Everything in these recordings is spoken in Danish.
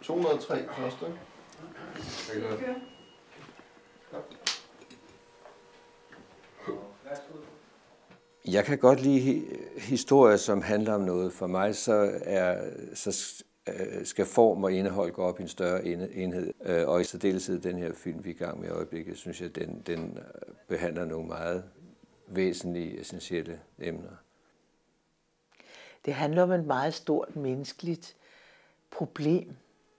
203 første. Jeg kan godt lide historier, som handler om noget. For mig skal form og indhold gå op i en større enhed. Og i særdeleshed den her film, vi er i gang med i øjeblikket, synes jeg, den behandler nogle meget væsentlige, essentielle emner. Det handler om et meget stort menneskeligt problem,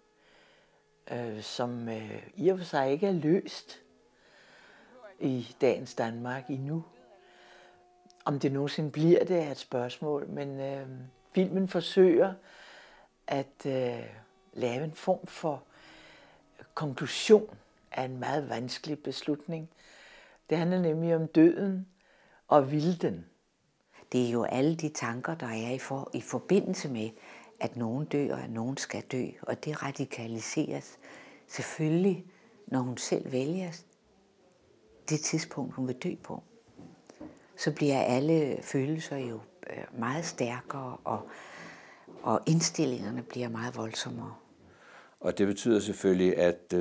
som i og for sig ikke er løst i dagens Danmark endnu. Om det nogensinde bliver det, er et spørgsmål, men filmen forsøger at lave en form for konklusion af en meget vanskelig beslutning. Det handler nemlig om døden og vilden. Det er jo alle de tanker, der er i forbindelse med, at nogen dør, og at nogen skal dø, og det radikaliseres selvfølgelig, når hun selv vælger det tidspunkt, hun vil dø på. Så bliver alle følelser jo meget stærkere, og indstillingerne bliver meget voldsommere. Og det betyder selvfølgelig,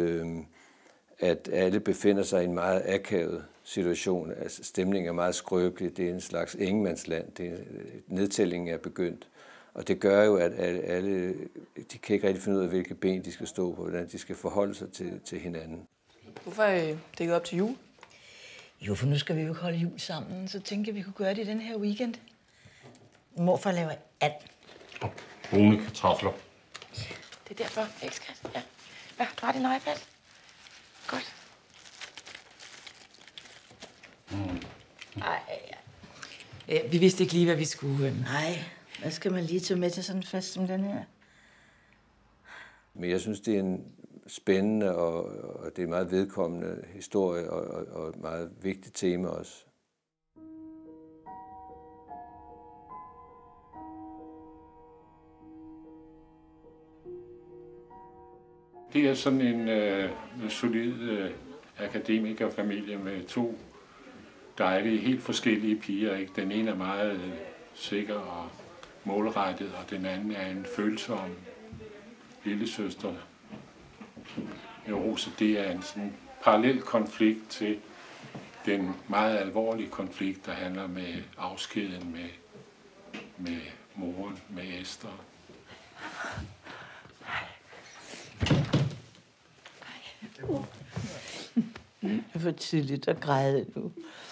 at alle befinder sig i en meget akavet situation. Altså, stemningen er meget skrøbelig. Det er en slags ingenmandsland. Nedtællingen er begyndt. Og det gør jo, at alle de kan ikke rigtig finde ud af, hvilke ben de skal stå på, hvordan de skal forholde sig til hinanden. Hvorfor er det ikke op til jul? Jo, for nu skal vi jo ikke holde jul sammen, så tænker vi kunne gøre det den her weekend. Morfar laver and. Og brune kartofler. Det er derfor, ikke skat? Ja. Hvad, du har din iPad? Godt. Ej, Ja, vi vidste ikke lige, hvad vi skulle. nej, hvad skal man lige tage med til sådan en fest som den her? Men jeg synes, det er en spændende og det er en meget vedkommende historie og et meget vigtigt tema også. Det er sådan en solid akademikerfamilie med to dejlige, helt forskellige piger. Ikke? Den ene er meget sikker og målrettet, og den anden er en følsom lillesøster. Rose, det er en sådan parallel konflikt til den meget alvorlige konflikt, der handler med afskeden med moren, med Esther. Det er for tidligt at græde nu.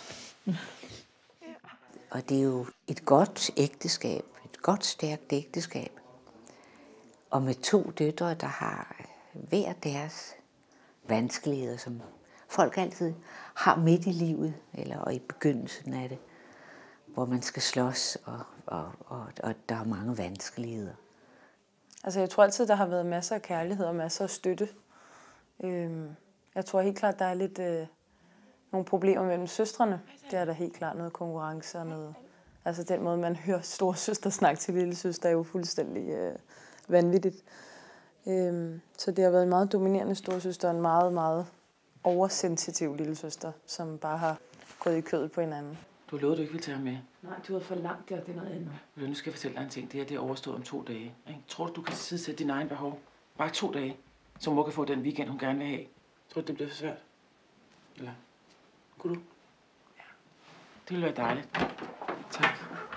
Og det er jo et godt ægteskab, et godt stærkt ægteskab. Og med to døtre, der har hver deres vanskeligheder, som folk altid har midt i livet, eller i begyndelsen af det, hvor man skal slås, og der er mange vanskeligheder. Altså, jeg tror altid, der har været masser af kærlighed og masser af støtte. Jeg tror helt klart, der er lidt nogle problemer mellem søstrene. Det er der helt klart noget konkurrence og noget. Altså den måde, man hører storesøster snakke til lillesøster, er jo fuldstændig vanvittigt. Så det har været en meget dominerende storesøster og en meget, meget oversensitiv lillesøster, som bare har gået i kødet på hinanden. Du lovede, du ikke ville tage ham med. Nej, du har for langt, det er noget andet. Nu skal jeg fortælle dig en ting. Det her det er overstået om 2 dage. Ikke? Tror du, du kan sidde dine egne behov? Bare 2 dage, så mor kan få den weekend, hun gerne vil have. Tror du, det bliver for svært? Eller kunne du? Ja. Det ville være dejligt. Tak.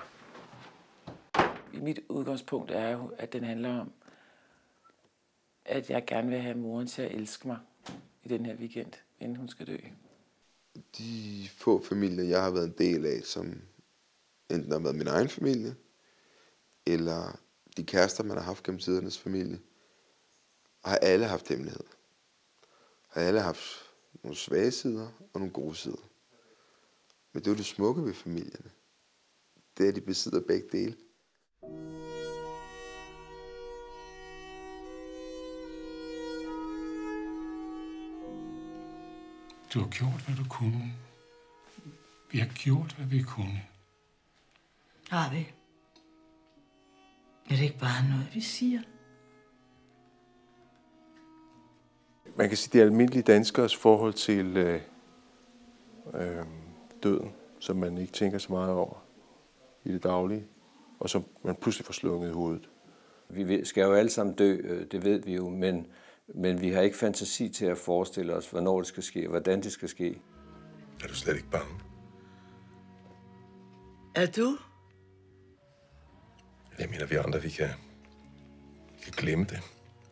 Mit udgangspunkt er jo, at den handler om, at jeg gerne vil have moren til at elske mig i den her weekend, inden hun skal dø. De få familier, jeg har været en del af, som enten har været min egen familie, eller de kærester, man har haft gennem tidernes familie, har alle haft hemmeligheder. Har alle haft nogle svage sider og nogle gode sider. Men det er jo det smukke ved familierne. Det er, at de besidder begge dele. Du har gjort, hvad du kunne. Vi har gjort, hvad vi kunne. Har vi? Er det ikke bare noget, vi siger? Man kan sige, det er almindelige danskers forhold til døden, som man ikke tænker så meget over i det daglige, og som man pludselig får slunget i hovedet. Vi skal jo alle sammen dø, det ved vi jo, men vi har ikke fantasi til at forestille os, hvornår det skal ske, hvordan det skal ske. Er du slet ikke bange? Er du? Jeg mener, vi andre, vi kan glemme det.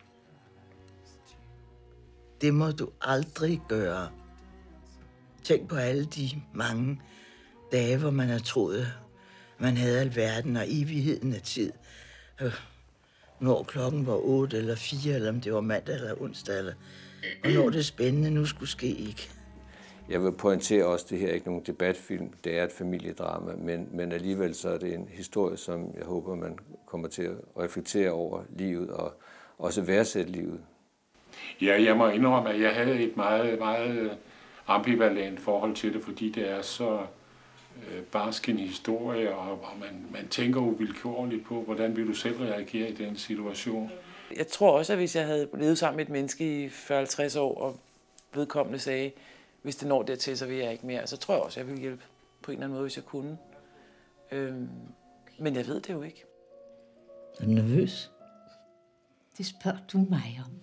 Det må du aldrig gøre. Tænk på alle de mange dage, hvor man har troet, man havde alverden og evigheden af tid. Når klokken var 8 eller 4, eller om det var mandag eller onsdag, eller hvornår det spændende nu skulle ske, ikke? Jeg vil pointere også, at det her er ikke nogen debatfilm. Det er et familiedrama, men alligevel så er det en historie, som jeg håber, man kommer til at reflektere over livet og også værdsætte livet. Ja, jeg må indrømme, at jeg havde et meget, meget ambivalent forhold til det, fordi det er så barsk en historie, og man tænker uvilkårligt på, hvordan vil du selv reagere i den situation. Jeg tror også, at hvis jeg havde levet sammen med et menneske i 40-50 år, og vedkommende sagde, hvis det når dertil, så vil jeg ikke mere, så tror jeg også, at jeg ville hjælpe på en eller anden måde, hvis jeg kunne. Men jeg ved det jo ikke. Er du nervøs? Det spørger du mig om.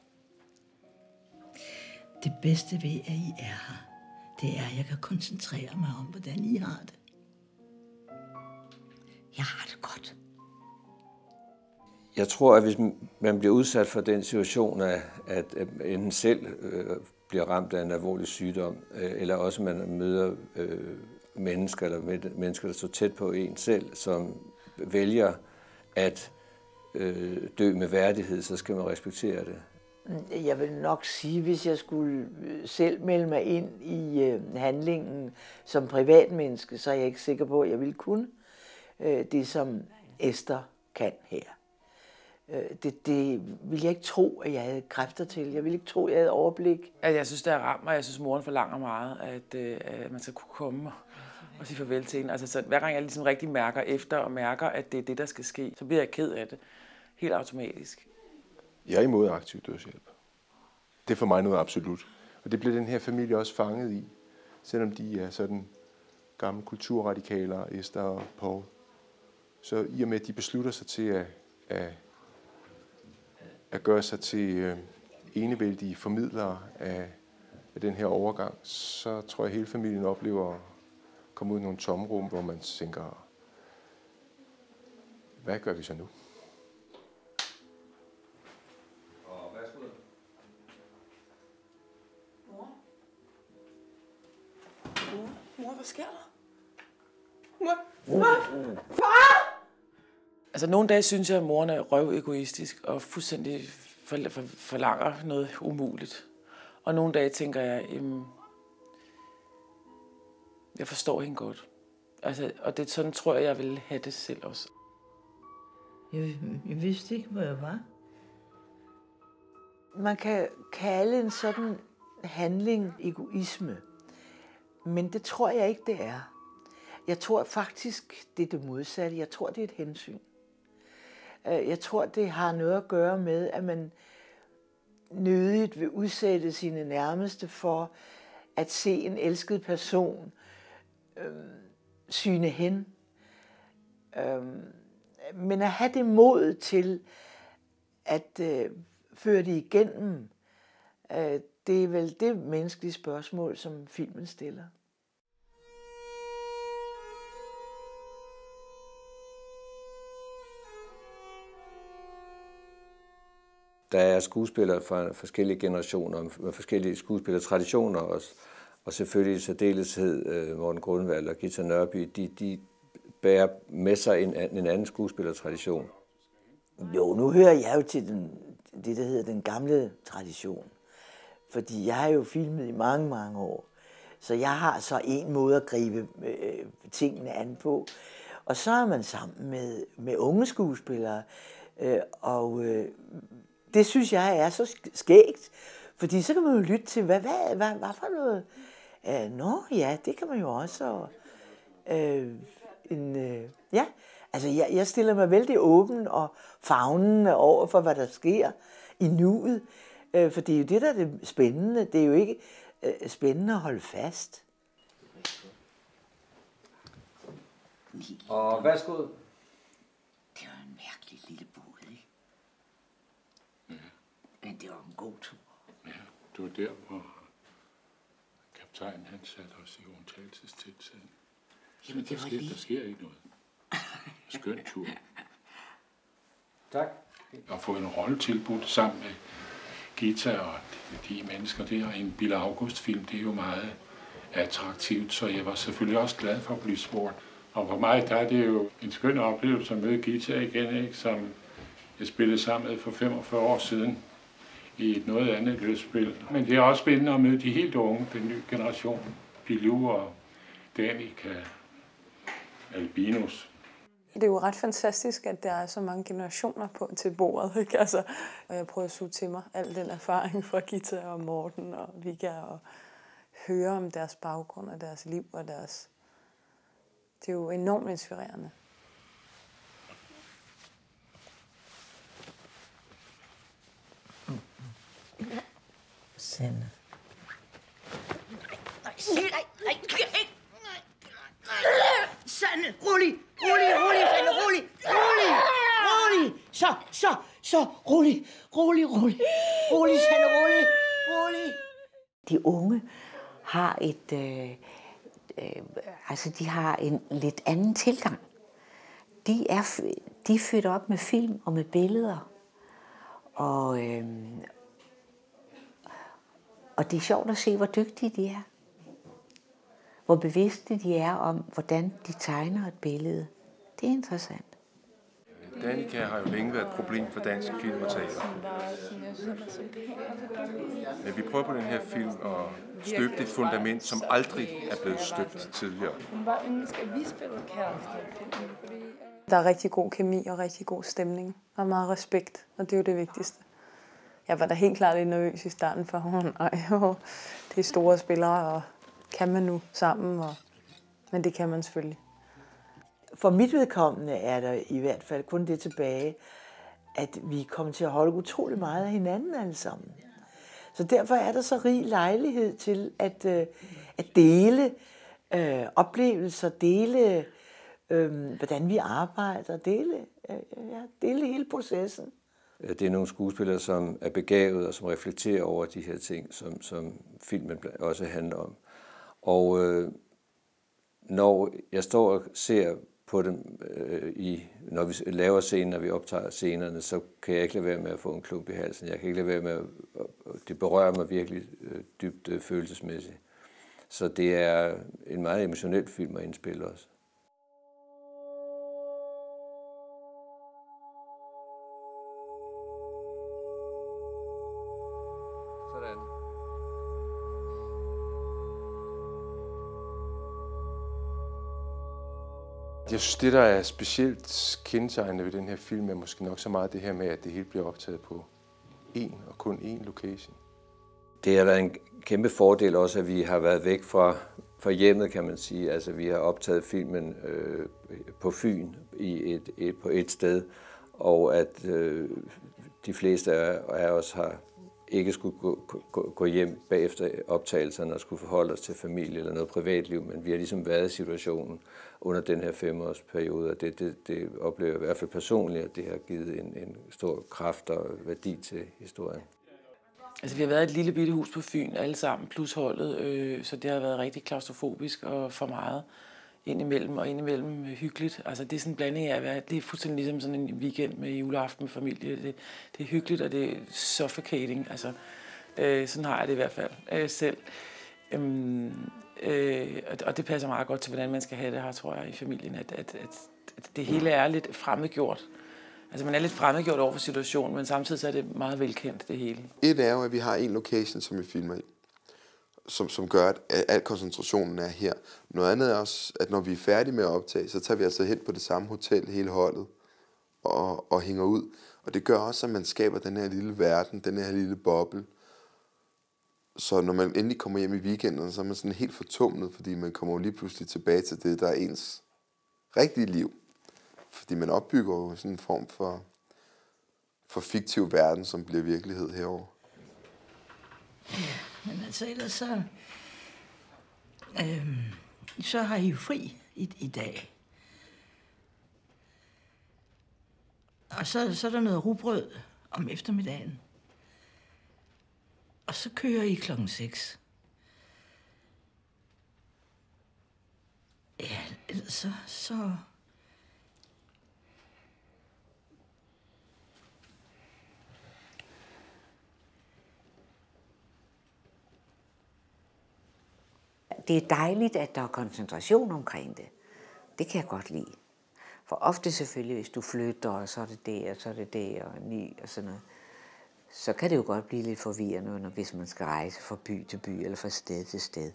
Det bedste ved, at I er her, det er, at jeg kan koncentrere mig om, hvordan I har det. Jeg har det godt. Jeg tror, at hvis man bliver udsat for den situation, at enten selv bliver ramt af en alvorlig sygdom, eller også man møder mennesker, eller mennesker, der står tæt på en selv, som vælger at dø med værdighed, så skal man respektere det. Jeg vil nok sige, hvis jeg skulle selv melde mig ind i handlingen som privatmenneske, så er jeg ikke sikker på, at jeg ville kunne det, som Esther kan her. Det ville jeg ikke tro, at jeg havde kræfter til. Jeg ville ikke tro, at jeg havde overblik. Jeg synes, det er ramt, og jeg synes, moren forlanger meget, at man skal kunne komme og sige farvel til hende. Altså, så hver gang jeg ligesom rigtig mærker efter og mærker, at det er det, der skal ske, så bliver jeg ked af det. Helt automatisk. Jeg er imod aktiv dødshjælp. Det er for mig noget absolut. Og det bliver den her familie også fanget i, selvom de er sådan gamle kulturradikaler, Esther og Paul. Så i og med, at de beslutter sig til at gøre sig til enevældige formidlere af den her overgang, så tror jeg, at hele familien oplever at komme ud i nogle tomrum, hvor man tænker, hvad gør vi så nu? Mor, hvad sker der? Mor! Far! Altså, nogle dage synes jeg, at moren er røvegoistisk og fuldstændig forlanger noget umuligt. Og nogle dage tænker jeg, jeg forstår hende godt. Altså, og det sådan tror jeg vil have det selv også. Jeg vidste ikke, hvor jeg var. Man kan kalde en sådan handling egoisme, men det tror jeg ikke, det er. Jeg tror faktisk, det er det modsatte. Jeg tror, det er et hensyn. Jeg tror, det har noget at gøre med, at man nødigt vil udsætte sine nærmeste for at se en elsket person syne hen. Men at have det mod til at føre det igennem, det er vel det menneskelige spørgsmål, som filmen stiller. Der er skuespillere fra forskellige generationer, med forskellige skuespillertraditioner også, og selvfølgelig i særdeleshed Morten Grunwald og Githa Nørby, de bærer med sig en anden skuespillertradition. Jo, nu hører jeg jo til det, der hedder den gamle tradition. Fordi jeg har jo filmet i mange, mange år. Så jeg har så en måde at gribe tingene an på. Og så er man sammen med unge skuespillere. Det synes jeg er så skægt. Fordi så kan man jo lytte til, hvad for noget? Nå ja, det kan man jo også. Ja, altså jeg stiller mig vældig åben og favnende over for, hvad der sker i nuet. For det er jo det, der er det spændende. Det er jo ikke spændende at holde fast. Og værsgo. Det var en mærkelig lille bod, ikke? Men det var en god tur. Ja, det var der, hvor kaptajnen han satte os i undtagelsestilstand. Jamen, det var lige. Der sker ikke noget. Skøn tur. Tak. At få en rolle tilbudt sammen med Gita og de mennesker der i en Bille August-film, det er jo meget attraktivt, så jeg var selvfølgelig også glad for at blive spurgt. Og for mig der er det jo en skøn oplevelse at møde Gita igen, ikke? Som jeg spillede sammen med for 45 år siden i et noget andet lystspil. Men det er også spændende at møde de helt unge, den nye generation, Bilou og Danica, Albinus. Det er jo ret fantastisk, at der er så mange generationer til bordet, ikke? Altså, og jeg prøver at suge til mig al den erfaring fra Gita og Morten og Vigga og høre om deres baggrund og deres liv og deres... Det er jo enormt inspirerende. Sanne. Sanne, rolig, Sanne, rolig. Så, rolig, Sanne, rolig. De unge har de har en lidt anden tilgang. De er født op med film og med billeder. Og det er sjovt at se, hvor dygtige de er. Hvor bevidste de er om, hvordan de tegner et billede. Det er interessant. Danica har jo længe været et problem for dansk film og teater. Men vi prøver på den her film at støbe det fundament, som aldrig er blevet støbt tidligere. Der er rigtig god kemi og rigtig god stemning og meget respekt, og det er jo det vigtigste. Jeg var da helt klart lidt nervøs i starten, for det er store spillere, og kan man nu sammen, men det kan man selvfølgelig. For mit vedkommende er der i hvert fald kun det tilbage, at vi kommer til at holde utrolig meget af hinanden alle sammen. Så derfor er der så rig lejlighed til at dele oplevelser, dele hvordan vi arbejder, dele hele processen. Det er nogle skuespillere, som er begavet og som reflekterer over de her ting, som filmen også handler om. Og når jeg står og ser på dem, når vi laver scenen, når vi optager scenerne, så kan jeg ikke lade være med at få en klump i halsen. Jeg kan ikke lade være med det berører mig virkelig dybt følelsesmæssigt. Så det er en meget emotionel film at indspille også. Sådan. Jeg synes, det der er specielt kendetegnende ved den her film, er måske nok så meget det her med, at det hele bliver optaget på kun én location. Det er da en kæmpe fordel også, at vi har været væk fra hjemmet, kan man sige. Altså, vi har optaget filmen på Fyn på et sted, og at de fleste af os har ikke skulle gå hjem bagefter optagelserne og skulle forholde os til familie eller noget privatliv, men vi har ligesom været i situationen under den her 5-årsperiode, og det oplever jeg i hvert fald personligt, at det har givet en stor kraft og værdi til historien. Altså, vi har været et lille bitte hus på Fyn, alle sammen, plus holdet, så det har været rigtig klaustrofobisk og for meget indimellem hyggeligt. Altså, det er sådan en blanding af at være, det er fuldstændig ligesom sådan en weekend med juleaften med familie. Det er hyggeligt, og det er suffocating. Altså, sådan har jeg det i hvert fald selv. Og det passer meget godt til, hvordan man skal have det her, tror jeg, i familien, at det hele er lidt fremmedgjort. Altså, man er lidt fremmedgjort over for situationen, men samtidig så er det meget velkendt, det hele. Et er jo, at vi har en location, som vi filmer i, som gør, at al koncentrationen er her. Noget andet er også, at når vi er færdige med at optage, så tager vi altså hen på det samme hotel, hele holdet, og hænger ud. Og det gør også, at man skaber den her lille verden, den her lille boble. Så når man endelig kommer hjem i weekenden, så er man sådan helt fortumlet, fordi man kommer jo lige pludselig tilbage til det, der er ens rigtige liv. Fordi man opbygger jo sådan en form for fiktiv verden, som bliver virkelighed herovre. Ja, men altså ellers så har I jo fri i dag. Og så er der noget rugbrød om eftermiddagen. Og så kører I 6:00. Ja, ellers så... Det er dejligt, at der er koncentration omkring det. Det kan jeg godt lide. For ofte selvfølgelig, hvis du flytter, og så er det det, og så er det det, og ny, og sådan noget, så kan det jo godt blive lidt forvirrende, hvis man skal rejse fra by til by, eller fra sted til sted.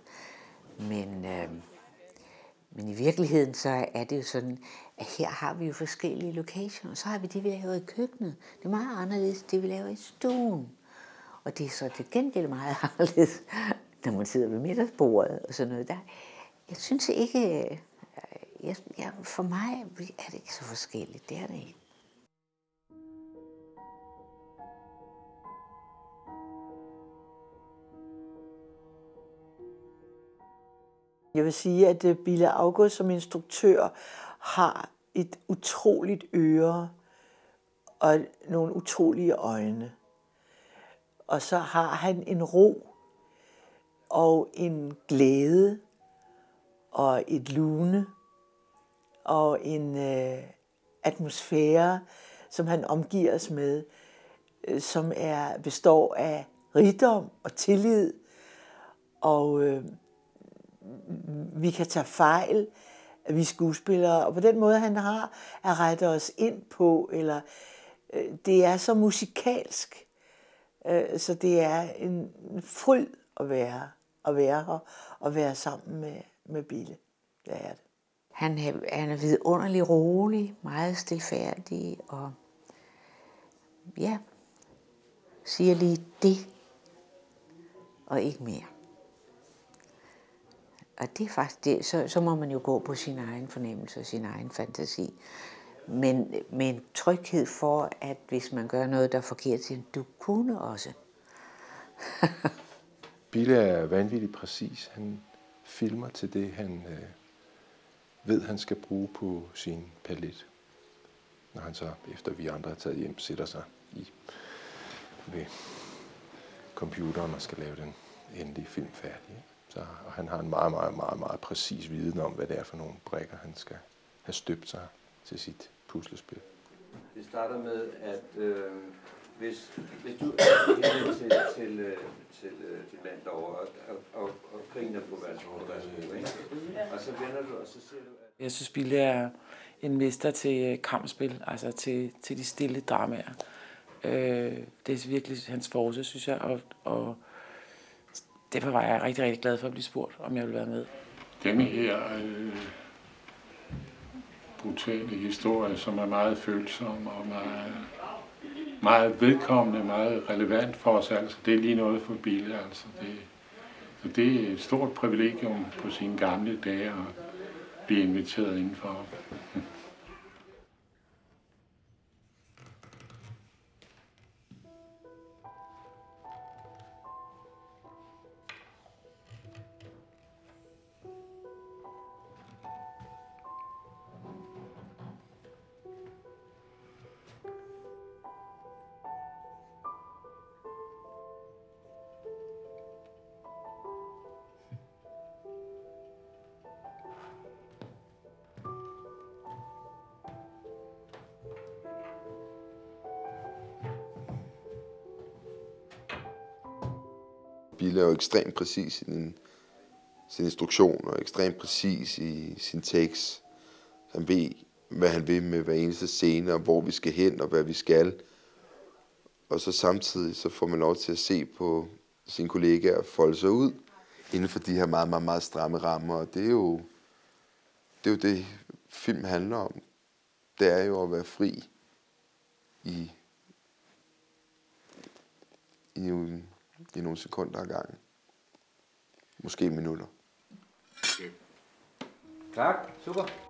Men i virkeligheden, så er det jo sådan, at her har vi jo forskellige locationer. Så har vi det, vi laver i køkkenet. Det er meget anderledes, det vi laver i stuen. Og det er så til gengæld meget anderledes, når man sidder ved middagsbordet og sådan noget. Jeg synes ikke, for mig er det ikke så forskelligt. Det er det ikke. Jeg vil sige, at Bille August som instruktør har et utroligt øre og nogle utrolige øjne. Og så har han en ro og en glæde og et lune og en atmosfære, som han omgiver os med, som består af rigdom og tillid, og vi kan tage fejl, at vi er skuespillere, og på den måde, han har at rette os ind på, eller det er så musikalsk, så det er en fryd at være her og være sammen med Bille. Det er det. Han er vidunderlig rolig, meget stilfærdig, og ja, siger lige det, og ikke mere. Og det er faktisk det, så må man jo gå på sin egen fornemmelse og sin egen fantasi. Men med en tryghed for, at hvis man gør noget, der er forkert, siger du kunne også. Bille er vanvittigt præcis. Han filmer til det, han ved, han skal bruge på sin palet. Når han så, efter vi andre er taget hjem, sætter sig ved computeren og skal lave den endelige film færdig. Og han har en meget, meget, meget, meget præcis viden om, hvad det er for nogle brikker, han skal have støbt sig til sit puslespil. Det starter med, at hvis du er til dit land derovre og griner på verdensmål, og så vender du, og så siger du, at... Jeg synes, Bille er en mester til kampspil, altså til de stille dramaer. Det er virkelig hans force, synes jeg, og derfor var jeg rigtig, rigtig glad for at blive spurgt, om jeg ville være med. Denne her brutale historie, som er meget følsom og meget vedkommende, meget relevant for os, altså det er lige noget for Bille, altså det er et stort privilegium på sine gamle dage at blive inviteret indenfor. Bille er jo ekstremt præcis i sin instruktion, og ekstremt præcis i sin tekst. Han ved, hvad han vil med hver eneste scene, og hvor vi skal hen, og hvad vi skal. Og så samtidig så får man lov til at se på sine kollegaer folde sig ud inden for de her meget, meget, meget stramme rammer. Og det er jo det, film handler om. Det er jo at være fri i nogle sekunder ad gangen. Måske minutter. Tak, super.